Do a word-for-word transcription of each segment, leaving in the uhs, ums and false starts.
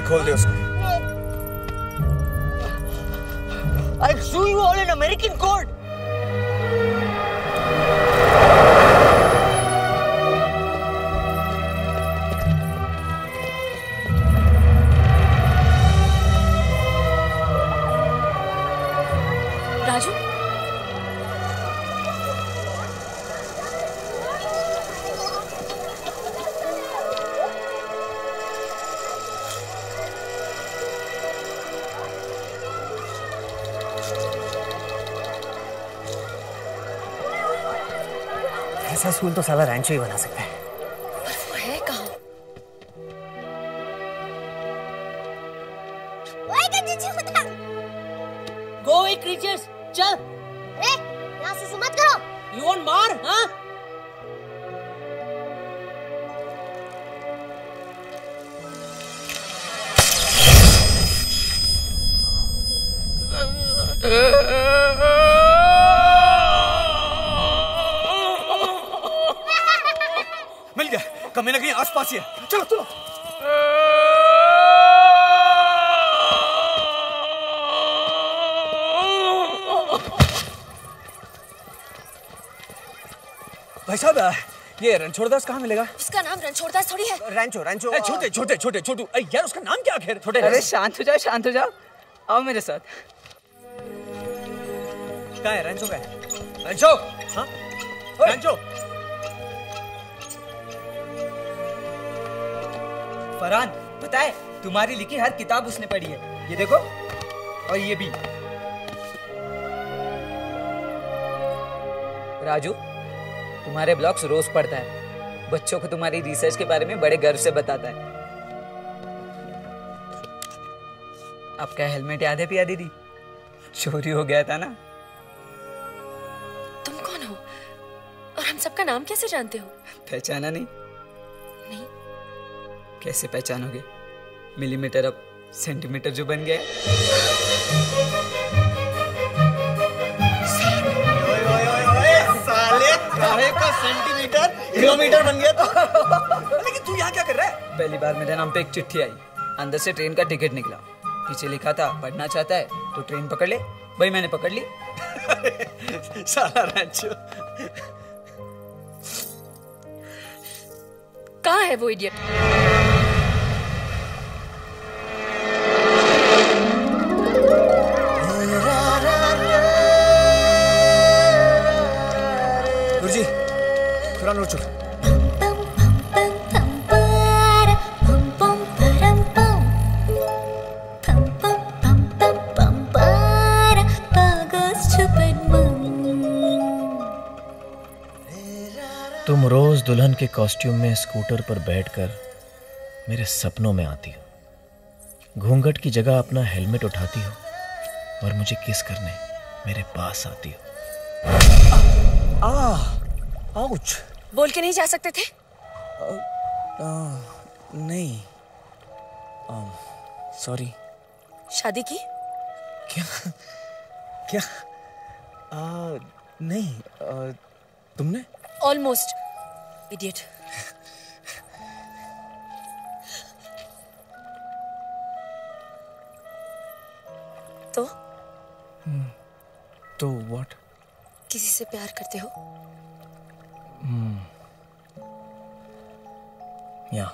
खोल दे उसको। I'll sue you all in American court. Raju, ऐसा स्कूल तो साला रैंचो ही बना सकता है। पर वो है कहाँ? Go away, creatures. चल। अरे, यहाँ सुसु मत करो। You want मार, हाँ? मिल गया, कमीना कहीं आसपास ही है। चलो चलो। भाई साहब, ये रणछोड़दास कहाँ मिलेगा? उसका नाम रणछोड़दास थोड़ी है। रैंचो रैंचो। छोटे छोटे छोटे छोटू। यार उसका नाम क्या आखिर? छोटे। अरे शांत हो जाओ, शांत हो जाओ, आओ मेरे साथ। कहाँ है रैंचो? का है रैंचो? हाँ रैंचो। फरहान, पता है तुम्हारी लिखी हर किताब उसने पढ़ी है। ये देखो, और ये भी। राजू, तुम्हारे ब्लॉग्स रोज पढ़ता है, बच्चों को तुम्हारी रिसर्च के बारे में बड़े गर्व से बताता है। आपका हेलमेट याद है पिया दीदी? चोरी हो गया था ना। तुम कौन हो और हम सबका नाम कैसे जानते हो? पहचाना नहीं? नहीं। कैसे पहचानोगे? मिलीमीटर अब सेंटीमीटर जो बन गया। साले का सेंटीमीटर किलोमीटर बन गया तो। लेकिन तू यहाँ क्या कर रहा है? पहली बार मेरे नाम पे एक चिट्ठी आई, अंदर से ट्रेन का टिकट निकला, पीछे लिखा था पढ़ना चाहता है तो ट्रेन पकड़ ले। भाई मैंने पकड़ ली। साला रैंचो। कहाँ है वो इडियट? गुरुजी, कुरान उठ चुका। तुम रोज दुल्हन के कॉस्ट्यूम में स्कूटर पर बैठकर मेरे सपनों में आती हो, घूंघट की जगह अपना हेलमेट उठाती हो और मुझे किस करने मेरे पास आती हो। आ, आउच। बोल के नहीं जा सकते थे? आ, आ, नहीं, सॉरी। शादी की? क्या क्या? आ, नहीं, आ, तुमने? Almost idiot. तो तो व्हाट? किसी से प्यार करते हो? Hmm, yeah.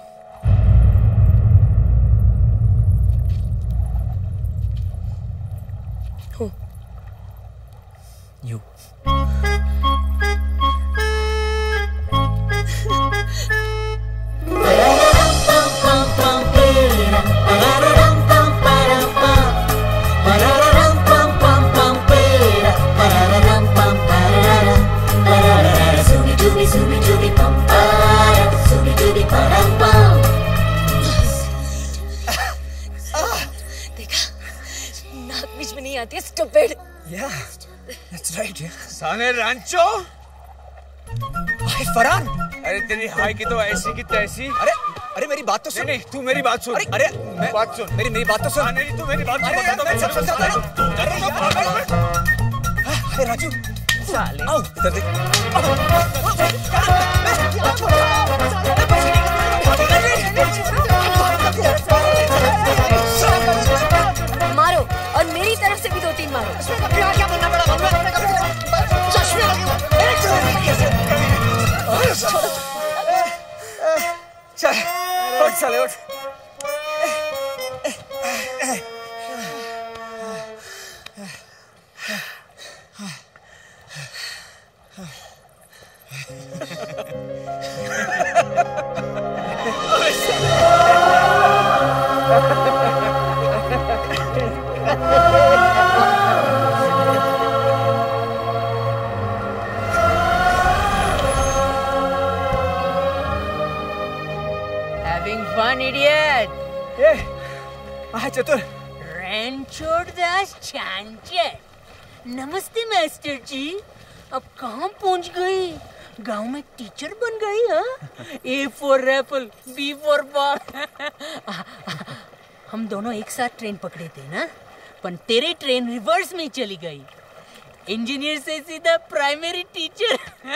हो। You. Stupid. Yeah, that's right. Yeah. साले रैंचो। भाई फरहान। अरे तेरी हाई की तो ऐसी की तैसी। अरे अरे मेरी बात तो सुन। नहीं, तू मेरी बात सुन। अरे अरे मैं बात सुन। मेरी मेरी बात तो सुन। नहीं, तू मेरी बात सुन। अरे मैं सब समझता हूँ। अरे राजू, साले। आओ इधर देख। चल उठ चले उठ। Having fun, idiot. ए, आ चतुर। रणछोड़ दास चांचर। नमस्ते मास्टर जी। अब कहाँ पहुँच गई? गांव में टीचर बन गई हाँ? A for apple, B for ball. हम दोनों एक साथ ट्रेन पकड़े थे ना, पर तेरे ट्रेन रिवर्स में चली गई। इंजीनियर से सीधा प्राइमरी टीचर।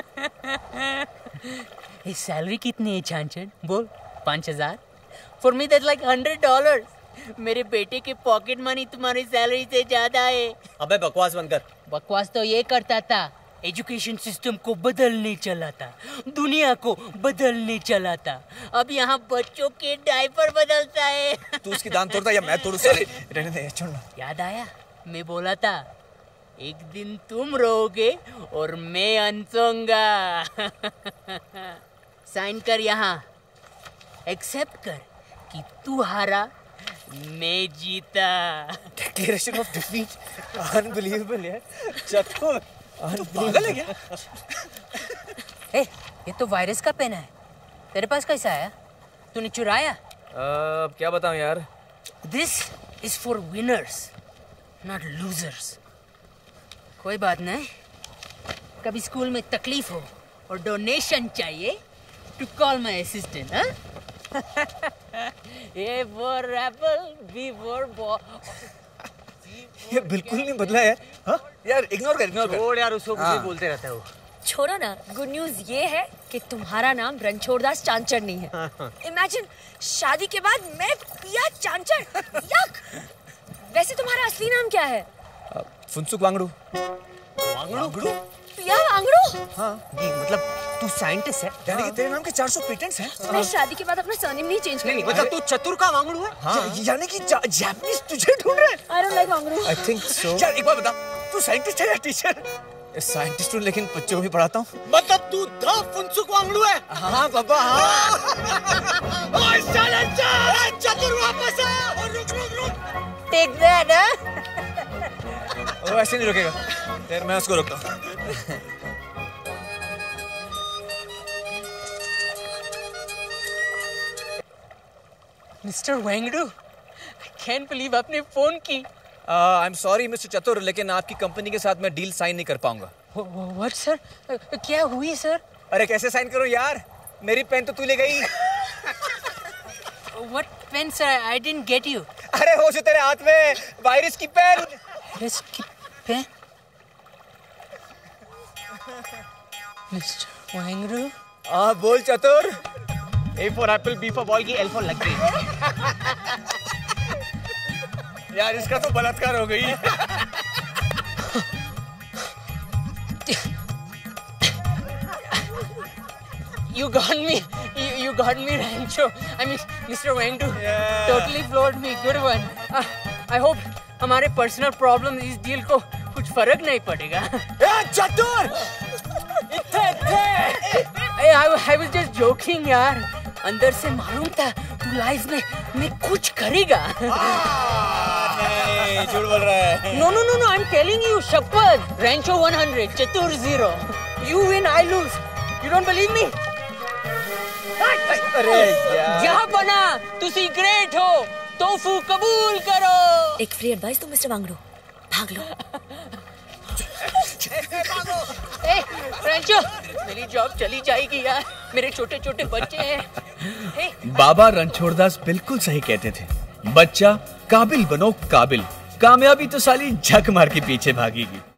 ये सैलरी कितनी है चांचर? बोल। पाँच हजार? For me that like hundred dollars. मेरे बेटे के पॉकेट मनी तुम्हारी सैलरी से ज्यादा है। अबे बकवास बंद कर। बकवास तो ये करता था, एजुकेशन सिस्टम को बदलने चला था, दुनिया को बदलने चला था। अब यहाँ बच्चों के डायपर बदलता है। तू उसकी दांत तोड़ता या मैं तोड़ू साले? रहने दे, छोड़ ना। याद आया? मैं बोला था एक दिन तुम रोओगे और मैं हंसूंगा। साइन कर यहाँ। एक्सेप्ट कर कि तू हारा, मैं जीता। Declaration of defeat. अनबिलीवेबल यार। चतुर पागल है क्या? ए, ये तो वायरस का पेन है। तेरे पास कैसा आया? तूने चुराया? अब क्या बताऊं यार। This is for winners, not losers. कोई बात नहीं, कभी स्कूल में तकलीफ हो और डोनेशन चाहिए टू कॉल माई असिस्टेंट। हाँ? A for apple, B for ball. ये बिल्कुल नहीं बदला यार। हाँ यार, इग्नोर कर इग्नोर कर। छोड़ यार, उसको कुछ बोलते रहता है वो। छोड़ो ना, गुड न्यूज ये है कि तुम्हारा नाम रणछोड़ दास चांचर नहीं है। इमेजिन, शादी के बाद मैं पिया चांचर। यक। वैसे तुम्हारा असली नाम क्या है? फुनसुक वांगड़ू। वांगड़ू? पिया वांगड़ू? हाँ, ये मतलब तू साइंटिस्ट है? यानी कि तेरे नाम के चार सौ पेटेंट्स हैं। मैं शादी के बाद अपना सरनेम नहीं चेंज करूंगी। मतलब तू चतुर का वांगड़ू है? हाँ, यानी कि जापानीज तुझे ढूंढ रहे हैं। I don't like Wangdu. I think so. यार एक बार बता, तू साइंटिस्ट है या टीचर? साइंटिस्ट हूँ लेकिन बच्चों को भी पढ़ाता हूँ। मतलब तू द फुनसुक वांगड़ू है? हाँ बाबा हाँ। ओए साले चल, चतुर वापस आ। रुक रुक रुक। Take that. वो ऐसे नहीं रुकेगा। यार मैं उसको रोकता हूँ। Mister Wangdu, I can believe आपने फोन की। आई एम सॉरी मिस्टर चतुर, लेकिन आपकी कंपनी के साथ मैं डील साइन नहीं कर पाऊंगा। What sir? क्या हुई सर? अरे कैसे साइन करूं यार? मेरी पेन तो तू ले गई। What pen sir? I didn't get you. अरे हो जो तेरे हाथ में वायरस की पेन। वायरस की पेन? मिस्टर वांगड़ू। हाँ बोल Chatur. A for apple, B for ball की एल फॉर लकड़ी। यार इसका तो बलात्कार हो गई। You got me. You, you got me, Rancho. I mean, Mister Wangdu. Yeah. Totally floored me. Good one. Uh, I hope हमारे personal problem इस deal को कुछ फर्क नहीं पड़ेगा। ए चतुर! इत्थे इत्थे! I, I was just joking यार। अंदर से मालूम था तू लाइफ में में कुछ करेगा। नहीं, झूठ बोल रहा है। No no no no. I'm telling you, शपथ। Rancho one hundred, चतुर zero. You win, I lose. You don't believe me? अरे यार। यहाँ बना, तू सीक्रेट हो, तोफू कबूल करो। एक फ्री एडवाइस दो मिस्टर वांगड़ू, भाग लो। ए, फ्रेंचो, मेरी जॉब चली जाएगी यार, मेरे छोटे छोटे बच्चे हैं। बाबा रणछोड़दास बिल्कुल सही कहते थे, बच्चा काबिल बनो काबिल, कामयाबी तो साली झक मार के पीछे भागेगी।